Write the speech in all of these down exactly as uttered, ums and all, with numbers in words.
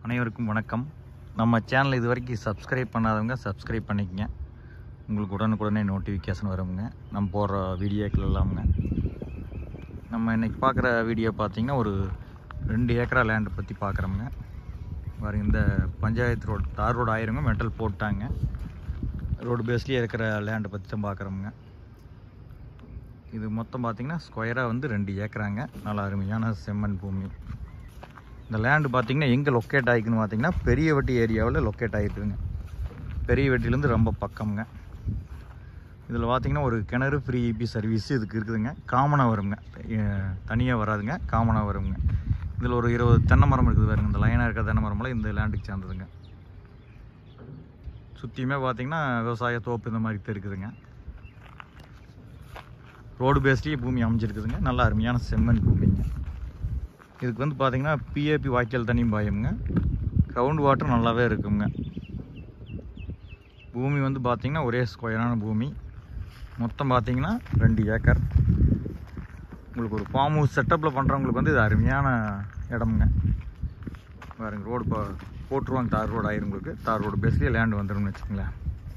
அனைவருக்கும் வணக்கம். நம்ம சேனல் இது வரைக்கும் சப்ஸ்கிரைப் பண்ணாதவங்க சப்ஸ்கிரைப் பண்ணிக்கங்க. உங்களுக்கு உடனுக்குடனே நோட்டிஃபிகேஷன் வருங்க நம்ம போடுற வீடியோக்கள் எல்லாமுங்க. நம்ம இன்றைக்கி பார்க்குற வீடியோ பார்த்திங்கன்னா ஒரு ரெண்டு ஏக்கரா லேண்டை பற்றி பார்க்குறோமுங்க. பாருங்க, இந்த பஞ்சாயத்து ரோடு தார் ரோடு ஆயிருங்க, மெட்டல் போட்டாங்க. ரோடு பேஸ்லேயே இருக்கிற லேண்டை பற்றி தான் பார்க்குறோமுங்க. இது மொத்தம் பார்த்திங்கன்னா ஸ்கொயராக வந்து ரெண்டு ஏக்கராங்க. நல்லா அருமையான செம்மண் பூமி. இந்த லேண்டு பார்த்திங்கன்னா எங்கே லொக்கேட் ஆகிக்குன்னு பார்த்திங்கன்னா பெரியவட்டி ஏரியாவில் லொக்கேட் ஆகிருக்குதுங்க. பெரியவட்டிலேருந்து ரொம்ப பக்கம்ங்க. இதில் பார்த்திங்கன்னா ஒரு கிணறு ஃப்ரீ இபி சர்வீஸ் இதுக்கு இருக்குதுங்க. காமனாக வருங்க, தனியாக வராதுங்க, காமனாக வருங்க. இதில் ஒரு இருபது தென்னை மரம் இருக்குது பாருங்க. இந்த லைனாக இருக்கிற தென்னை மரமெல்லாம் இந்த லேண்டுக்கு சேர்ந்ததுங்க. சுற்றியுமே பார்த்திங்கன்னா விவசாய தோப்பு இந்த மாதிரி இருக்குதுங்க. ரோடு பேஸ்லேயே பூமி அமைஞ்சிருக்குதுங்க. நல்லா அருமையான செம்மண் பூமிங்க. இதுக்கு வந்து பார்த்திங்கன்னா பிஏபி வாய்க்கால் தண்ணியும் பாயுங்க. கிரவுண்ட் வாட்டர் நல்லாவே இருக்குங்க. பூமி வந்து பார்த்திங்கன்னா ஒரே ஸ்கொயரான பூமி. மொத்தம் பார்த்திங்கன்னா ரெண்டு ஏக்கர். உங்களுக்கு ஒரு ஃபார்ம் ஹவுஸ் செட்டப்பில் பண்ணுறவங்களுக்கு வந்து இது அருமையான இடமுங்க. பாருங்க, ரோடு போ போட்டுருவாங்க. தார் ரோடு ஆயிரும். உங்களுக்கு தார் ரோடு பேஸ்லேயே லேண்டு வந்துடும்னு வச்சுக்கோங்களேன்.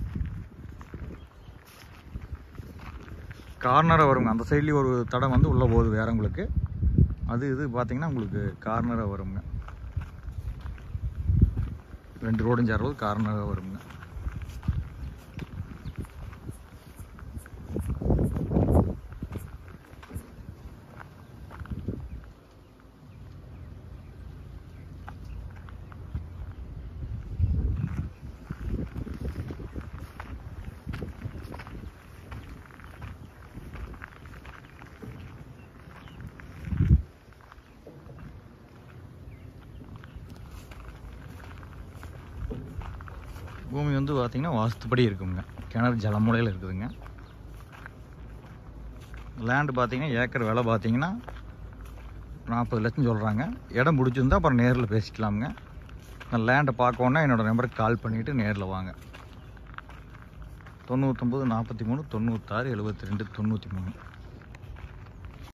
கார்னராக வருங்க. அந்த சைட்லேயும் ஒரு தடம் வந்து உள்ளே போகுது வேற உங்களுக்கு. அது இது பார்த்திங்கன்னா உங்களுக்கு கார்னராக வருங்க. ரெண்டு ரோடும் சேரும்போது கார்னராக வருங்க. பூமி வந்து பார்த்திங்கன்னா வாஸ்துப்படி இருக்குங்க. கிணறு ஜலமுலையில் இருக்குதுங்க. லேண்டு பார்த்திங்கன்னா ஏக்கர் விலை பார்த்திங்கன்னா நாற்பது லட்சம் சொல்கிறாங்க. இடம் பிடிச்சிருந்தா அப்புறம் நேரில் பேசிக்கலாமுங்க. நான் லேண்டை பார்க்கணுன்னா என்னோடய நம்பருக்கு கால் பண்ணிவிட்டு நேரில் வாங்க. தொண்ணூற்றொம்பது நாற்பத்தி மூணு தொண்ணூத்தாறு எழுபத்தி ரெண்டு தொண்ணூற்றி மூணு